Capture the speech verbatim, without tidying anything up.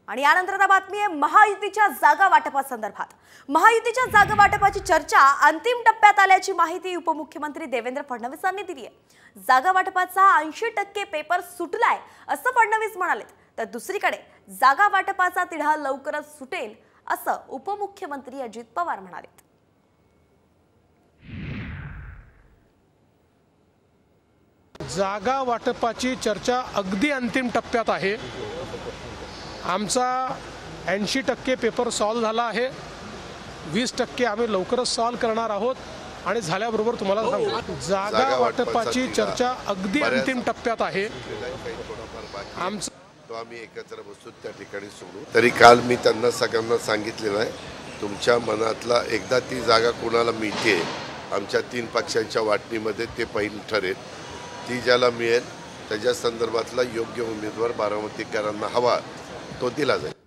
आणि यानंतर आता बातमी आहे महायुतीच्या जागा वाटपासंदर्भात। महायुतीच्या जागा वाटपाची चर्चा अंतिम टप्प्यात आल्याची माहिती उपमुख्यमंत्री देवेंद्र फडणवीस यांनी दिली आहे। जागा वाटपाचा ऐंशी टक्के पेपर सुटलाय असं फडणवीस म्हणाले, तर दुसरीकडे जागा वाटपाचा तिढा लवकरच सुटेल असं उपमुख्यमंत्री अजित पवार म्हणाले। जागा वाटपाची चर्चा अगदी अंतिम टप्प्यात आहे। आमचा ऐंशी टक्के पेपर सॉल्व झाला आहे, वीस टक्के आम्ही लवकरच सॉल्व करणार आहोत आणि झाल्याबरोबर तुम्हाला सांगू जागा वाटपाची चर्चा अगदी अंतिम टप्प्यात आहे। आमचा तो आम्ही एकत्र बसू त्या ठिकाणी सोडू। तरी काल मी त्यांना सगळ्यांना सांगितलेलं आहे, तुमच्या मनातला एकदा ती जागा कोणाला मिळते आमच्या तीन पक्षांच्या वाटणीमध्ये ते पहिलं ठरेल। ती ज्याला मिळेल त्याच्या संदर्भातला योग्य उमेदवार बारामतीकरांना हवा तो दिला जाईल।